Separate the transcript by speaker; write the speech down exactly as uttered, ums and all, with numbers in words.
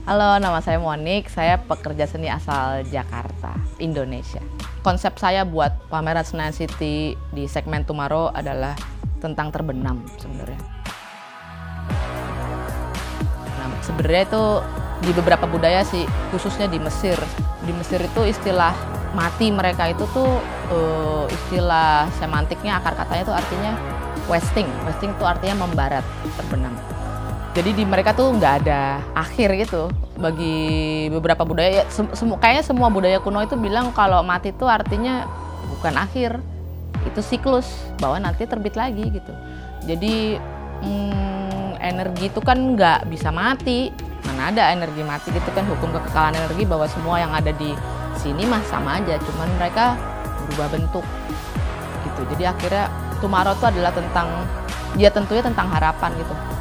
Speaker 1: Halo, nama saya Monik. Saya pekerja seni asal Jakarta, Indonesia. Konsep saya buat pameran Senayan City di segmen Tomorrow adalah tentang terbenam sebenarnya. Nah, sebenarnya itu di beberapa budaya sih, khususnya di Mesir. Di Mesir itu istilah mati mereka itu tuh uh, istilah semantiknya, akar katanya tuh artinya wasting. Wasting tuh artinya membarat, terbenam. Jadi di mereka tuh nggak ada akhir gitu. Bagi beberapa budaya, sem sem kayaknya semua budaya kuno itu bilang kalau mati itu artinya bukan akhir, itu siklus, bahwa nanti terbit lagi gitu. Jadi hmm, energi itu kan nggak bisa mati, mana ada energi mati gitu kan, hukum kekekalan energi bahwa semua yang ada di sini mah sama aja, cuman mereka berubah bentuk gitu. Jadi akhirnya Tomorrow itu adalah tentang, ya tentunya tentang harapan gitu.